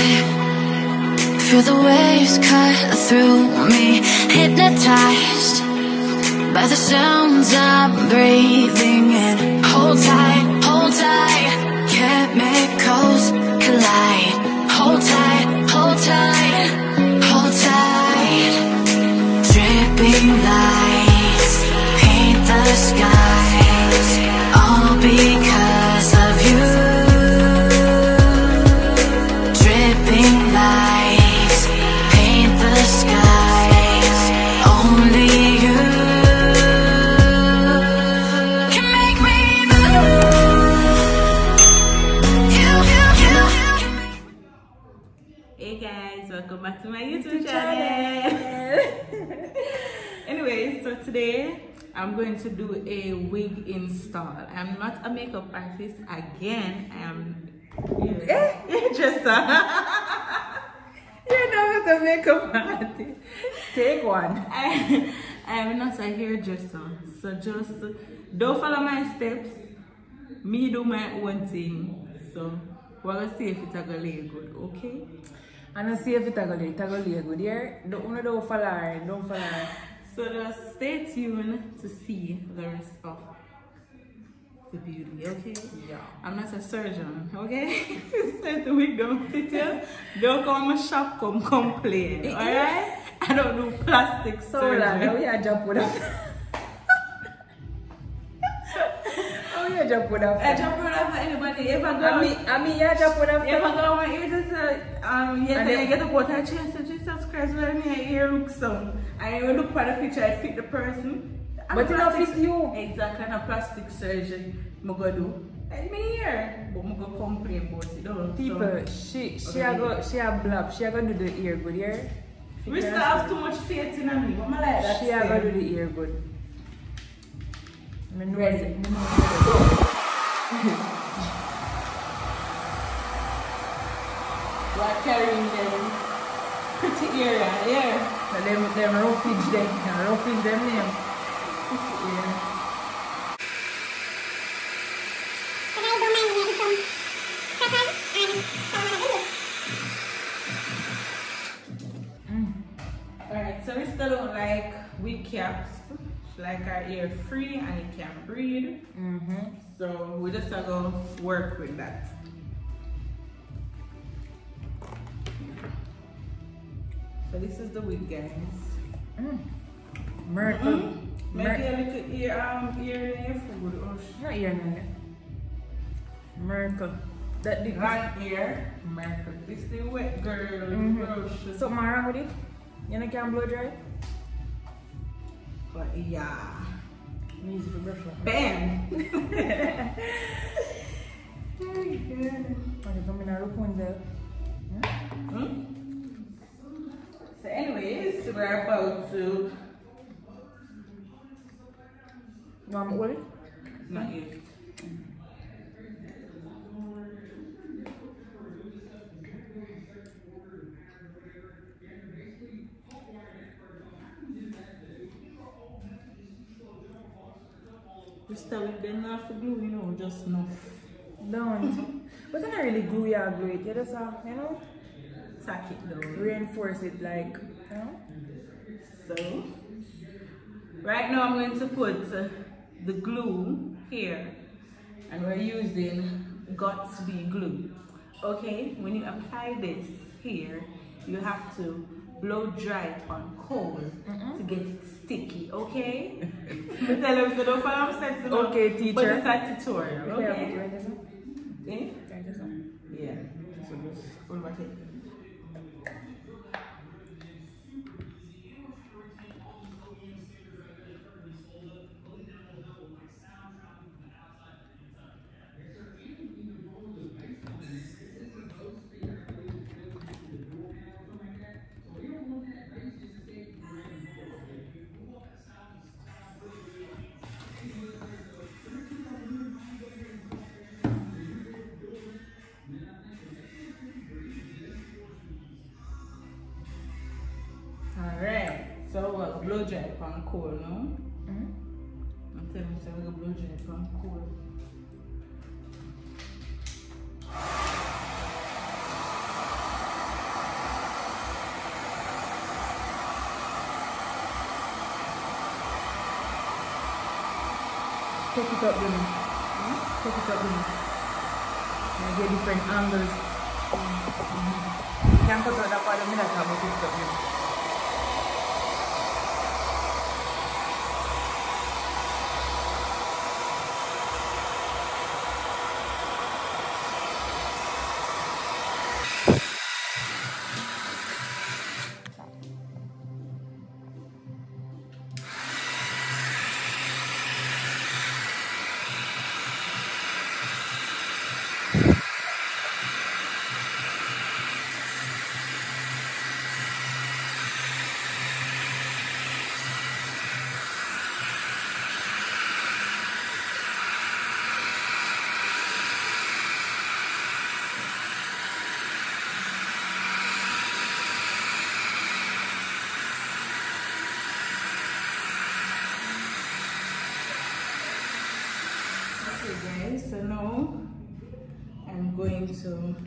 Feel the waves cut through me, hypnotized by the sounds I'm breathing in. Hold tight, chemicals collide. Hold tight, hold tight, hold tight. Dripping lights paint the skies, all because of you. Dripping lights paint the skies, only you can make me move. Hey guys, welcome back to my YouTube channel. Anyways, so today I'm going to do a wig install. I'm not a makeup artist again. I am hairdresser. You're not a makeup artist. Take one. I am not a hairdresser, so just don't follow my steps. Me do my own thing. So we're gonna see if it's gonna lay good, okay? And I see if it's gonna lay good. Yeah? Don't follow her. Don't follow her. So just stay tuned to see the rest of the beauty, okay? Yeah. I'm not a surgeon, okay? Since the wig don't fit you, don't come my shop, come complain, alright? I don't do plastic surgery. So we are jump with us. Oh, you jump with us. I jump with us for anybody. If I go, I mean, you jump with us. if I go, you just get a water chance to Jesus Christ, where my hair looks so. And you look for the picture, I fit the person. But it don't fit you. Exactly, and a plastic surgeon, I go do. And me here, but I go complain about it. Don't. People, she a blab. She a gonna do the ear good, yeah? We still have too much faith in me. What am I like that? She a gonna do the ear good. I know Ready. it. We're carrying them pretty area, yeah. Them roughage them. Roughage them name. Pretty area. Alright, so we still don't like wig caps. Like our ear free and it can breathe. So we just are going to work with that. So this is the wig, guys. Miracle. Maybe a little ear food. Oh, Not ear none. Miracle. That the one ear, miracle. This is the wet girl brush. something wrong with it? You know can't blow dry? But yeah. Easy for brush up. Bam! Okay, come in our Rapunzel. So anyways, we're about to... You want me to hold it? Not yet. We start with them off the glue, you know, just enough. Don't. But you're not really glue it, glue it. You just you know, Tack it down. reinforce it like, you know? So, right now I'm going to put the glue here. And we're using Gatsby glue. Okay, when you apply this here, you have to blow dry it on coal to get it sticky, okay? Tell them so don't follow steps. Okay, teacher. But it's a tutorial, okay? Okay. Eh? Yeah. So just hold back it. Alright, so blow dry on coal, no? I'm telling you, so we're going to blow dry on coal. Take it up, you know. Take it up, you know. And get different angles. You can cut out that part of me that I'm going to take it up, you know. Okay guys, so now I'm going to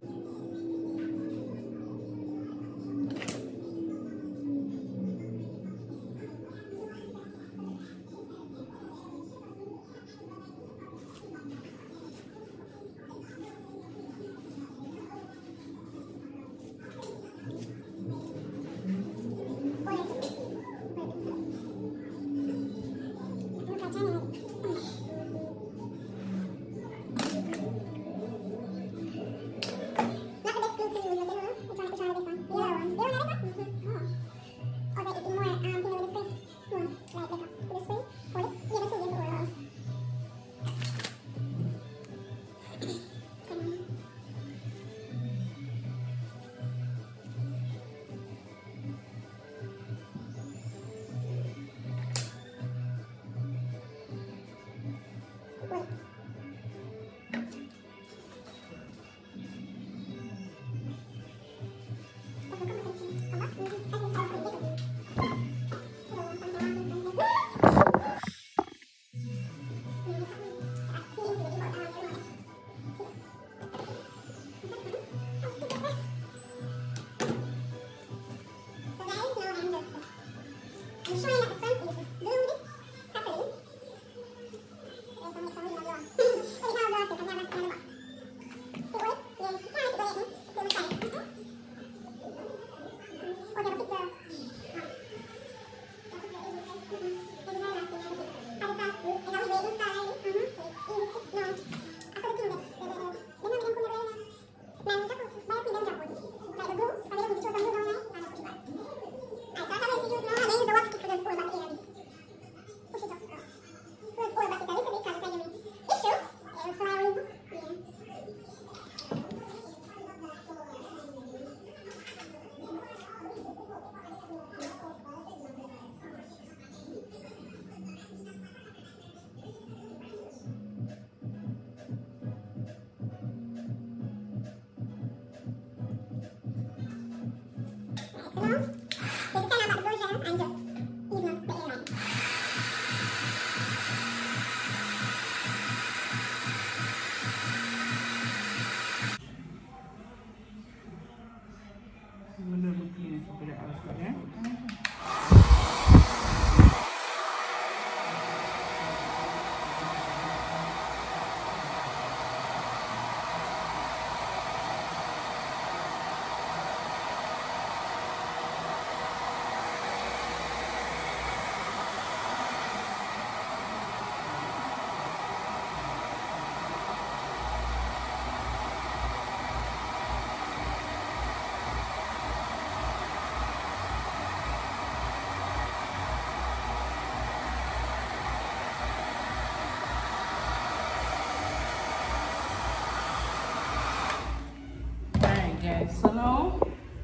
so now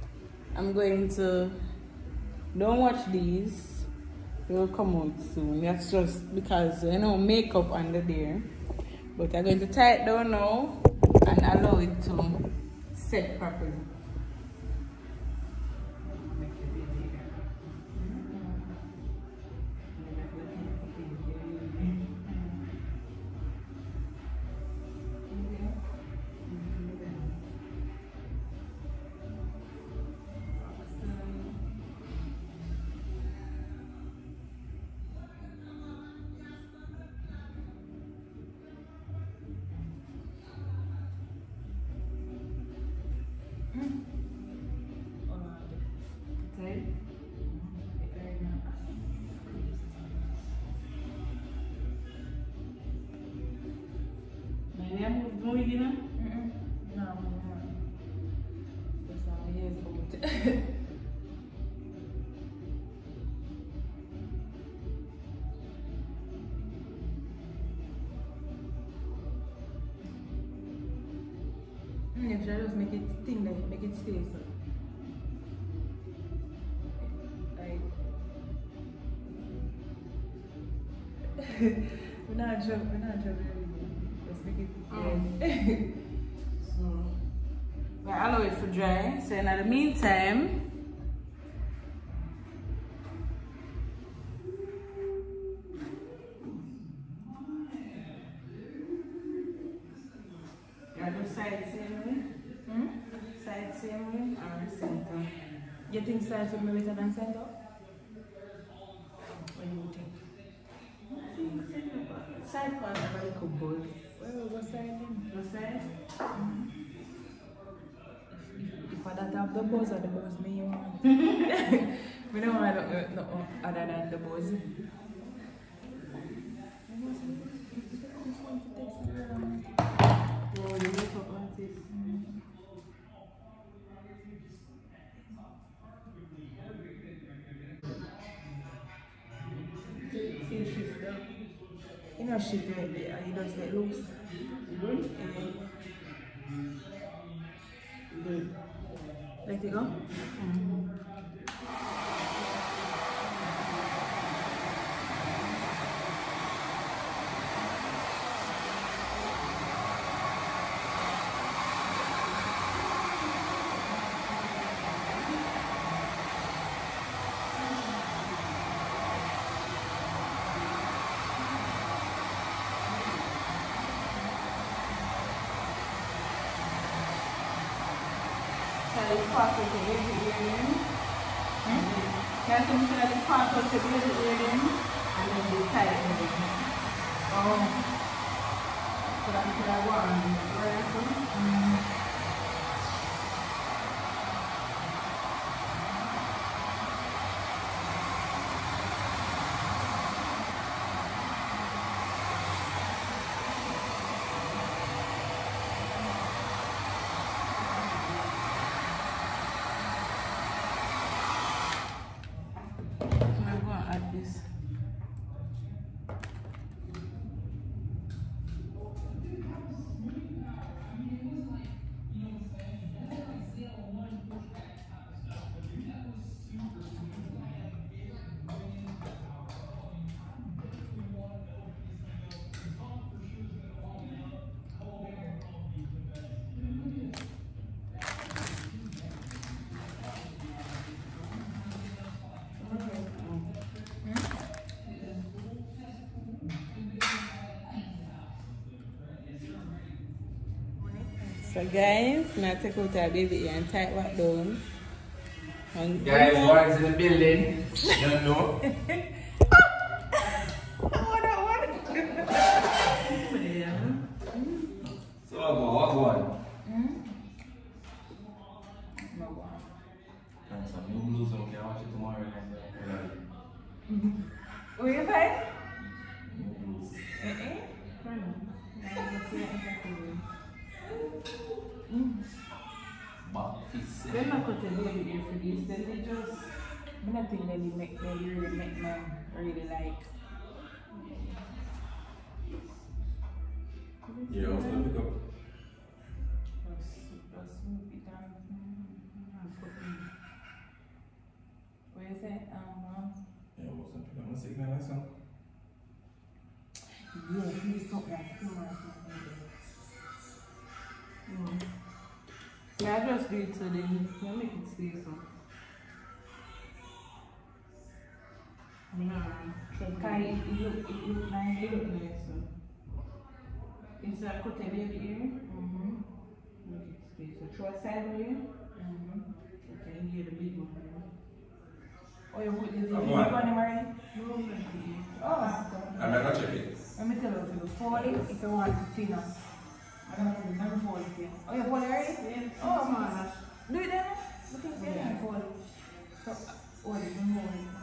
I'm going to, don't watch these, they will come out soon. That's just because, you know, makeup under there. But I'm going to tie it down now and allow it to set properly. If I just make it thin, like make it stay so. Like we're not sure let's make it So we allow it to dry. So in the meantime, you do side same way? Side same way or center? you think sides would be better than center? What do you think? Side part of the little board. Well, what side then? The side? If I don't have the buzz or the buzz me you want. We don't want no other than the buzz. Oh, the makeup artist. See shift down. You know shift it, he does get loose. Good? Good. Let it go. Try to part out the baby earring. Try to part out the baby earring and then you tighten it. Oh. So that you could have one right? I'm going to add this. So guys, now take out our baby ear and tie it down. And Guys, one's in the building. You don't know? So what one? And some new blues, okay, I'll watch it tomorrow night. What you say? New blues. Back fist. they're not cut the baby ear for this, then they just I don't think they really make me really like. Yeah, I was gonna pick up. Just move it down. What you say? Yeah, I was gonna pick up my signal or something. Yeah, please something like yeah, I just do it so then you make it stay so. No, it look nice. it look nice so. Instead of cut the baby ear, make it stay so. Throw a side way. Okay, and get the big one. Oh, you put this I'm in going. the one already? No, no, no. Oh, I'm not gonna check it. let me tell you if you fold it, if you want it thinner. I don't know, let me fold it here. Oh, you fold it already? Yes. Oh, smaller. do it then. Look at it, you fold it. So, hold it, don't hold it.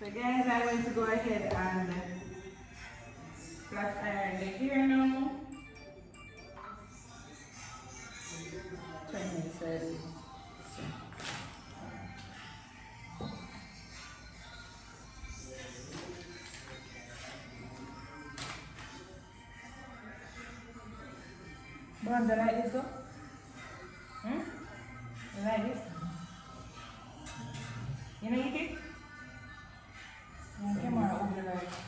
So guys, I'm going to go ahead and flat iron the hair now. 20 minutes already. Buns, you like this though? Hmm? You like this? You know eat it? Camera over the light.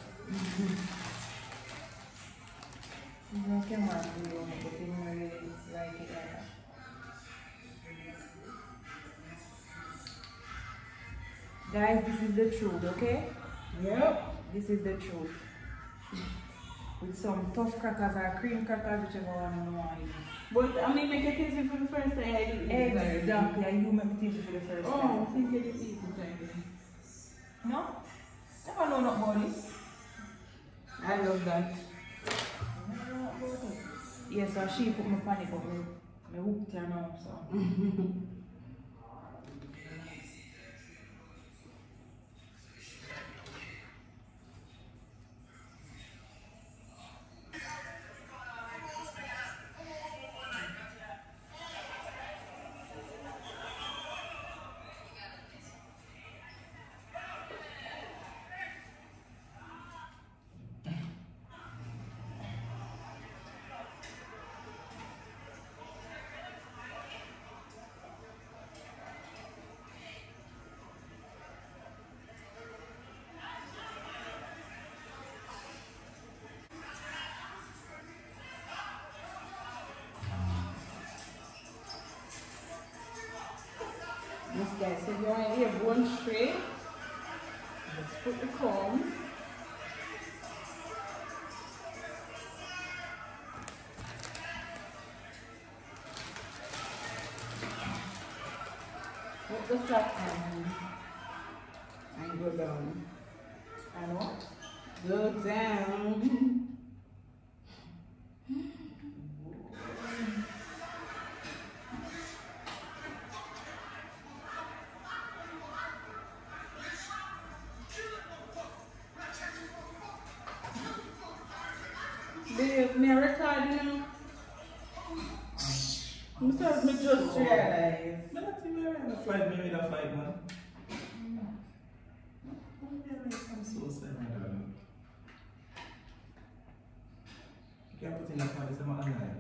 No camera for you, but you don't really like it like that. Guys, this is the truth, okay? Yep. This is the truth. With some tough crackers or cream crackers, whichever one you want to use. But I mean, make it easy for the first time. I didn't eat it. Exactly, and you make it easy for the first time. Oh, I think I didn't eat it. No? I don't know not about this. I love that. Yes, so she put me panic, but me hooked her now, so. This guy said you want your bone straight. Let's put the comb. Put the flat iron and go down. And what? Go down. Babe, me record, you know. Because me just realized. Not even a flight, maybe that flight, man. I'm so sad, my darling. You can't put in that flight, it's a man alive.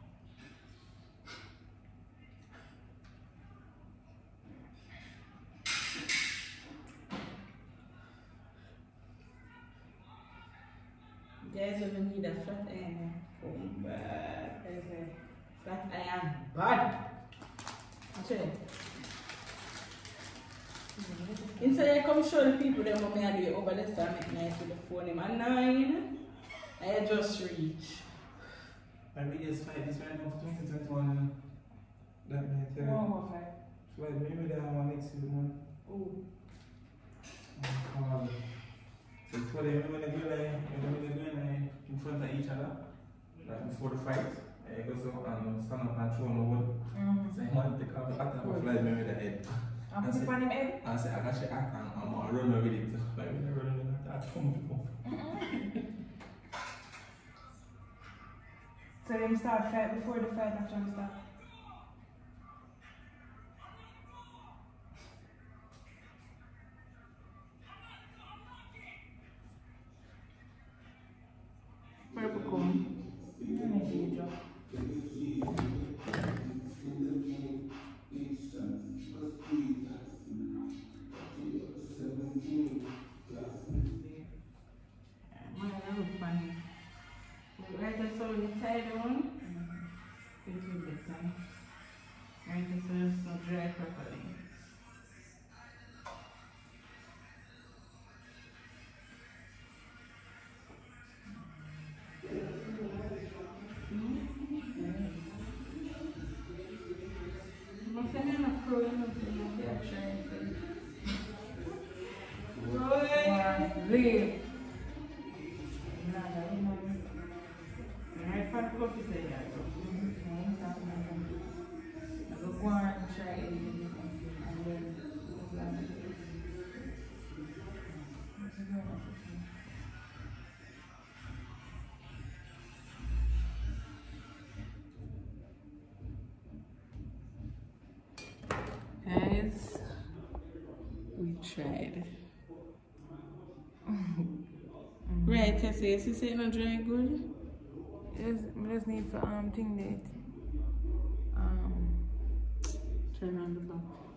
Guys, we need a flat iron. Come back. There's a flat iron bad. Actually. Instead I come show the people that what I do over the time make nice with the phone. I'm at 9. I just reach. My biggest fight is right now for 2021. That might tell you. What fight? Flight, maybe that one next month. Oh. So before they when they do like in front of each other, like before the fight, I go so and stand up and throw on the wood. So I want to take off the attack of fly maybe the head. And put it on him head? And say I can actually act and I'm gonna run with it. Like when I run with that come people. So them start fight before the fight after them start. Purple comb. Let me see you drop. I look funny. Right there, so you tie the one. It will get time. Right there, so it's not dry properly. Leave. Right from the computer, yeah. I go go and try it and then guys, we tried. Right, Tessie, you say it's not dry good? We just need to thing that. Turn on the back.